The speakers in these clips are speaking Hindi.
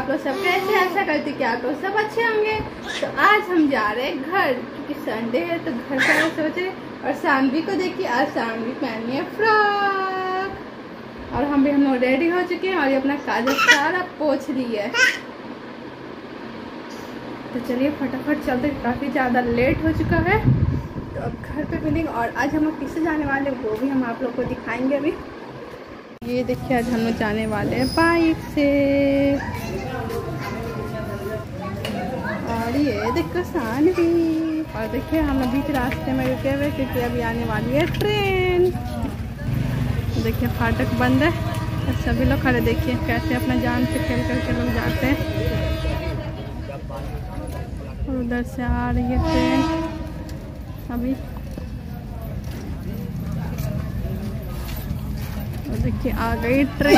आप लोग सब कैसे, आशा करती कि आप लोग सब अच्छे होंगे। तो आज हम जा रहे हैं घर, क्योंकि संडे है तो घर का सोचे। और सानवी को देखिए, आज सानवी पहनी है फ्रॉक। और हम लोग रेडी हो चुके हैं और ये अपना काजल सारा पोंछ ली है। तो चलिए फटाफट चलते, काफ़ी ज़्यादा लेट हो चुका है। तो अब घर पे मिलेंगे और आज हम लोग किससे जाने वाले हैं वो भी हम आप लोग को दिखाएंगे अभी। ये देखिए आज हम लोग जाने वाले हैं बाइक से। और ये देखो सानवी। और देखिए हम लोग बीच रास्ते में रुके हुए क्योंकि अभी आने वाली है ट्रेन। देखिए फाटक बंद है और सभी लोग खड़े, देखिए कैसे अपना जान से खेल करके लोग जाते हैं। और उधर से आ रही है ट्रेन अभी। और देखिए आ गई ट्रेन।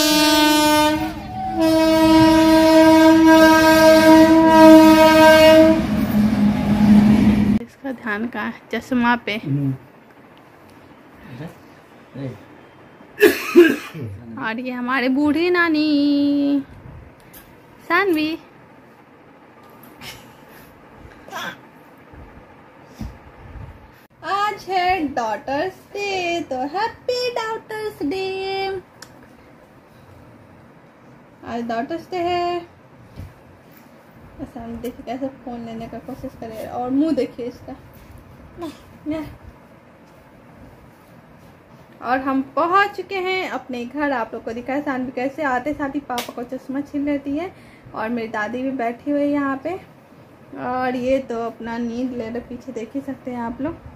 इसका ध्यान कहाँ है? चश्मा पे। और ये हमारे बूढ़ी नानी सानवी। आज है डॉटर्स डे, तो हैप्पी डॉटर्स डे। आज डॉटर्स डे है। सामने देखिए कैसे फोन लेने का कोशिश करे और मुंह देखिए इसका। और हम पहुंच चुके हैं अपने घर। आप लोग को दिखाया सानवी कैसे आते साथ ही पापा को चश्मा छीन लेती है। और मेरी दादी भी बैठी हुई है यहाँ पे। और ये तो अपना नींद ले रहे, पीछे देख ही सकते हैं आप लोग।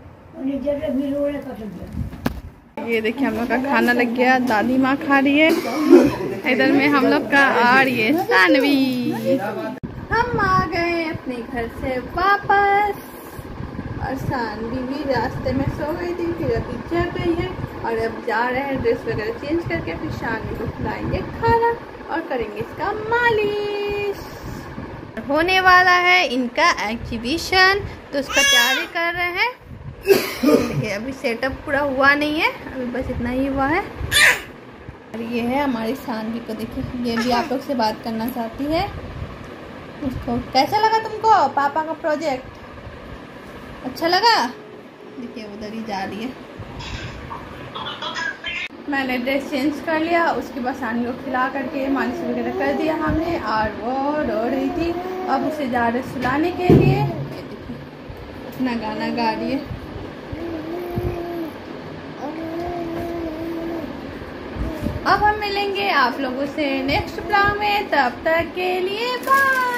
ये देखिए हम लोग का खाना लग गया, दादी माँ खा रही है इधर में हम लोग का। और ये सानवी। हम आ गए अपने घर से वापस। और सानवी भी रास्ते में सो गई थी, फिर अभी जग गई है। और अब जा रहे हैं ड्रेस वगैरह चेंज करके, फिर सानवी को खिलाएंगे खाना और करेंगे इसका मालिश। होने वाला है इनका एग्जीबिशन, तो उसका तैयारी कर रहे हैं। देखिए अभी सेटअप पूरा हुआ नहीं है, अभी बस इतना ही हुआ है। और ये है हमारी सानवी को, देखिए ये भी आप लोग से बात करना चाहती है। उसको कैसा लगा तुमको पापा का प्रोजेक्ट? अच्छा लगा? देखिए उधर ही जा रही है। मैंने ड्रेस चेंज कर लिया, उसके बाद सानवी को खिला करके मालिश वगैरह कर दिया हमने। और वो रो रही थी, अब उसे जा रहे सुलाने के लिए। अपना गाना गा रही है। अब हम मिलेंगे आप लोगों से नेक्स्ट ब्लॉग में, तब तक के लिए बाय।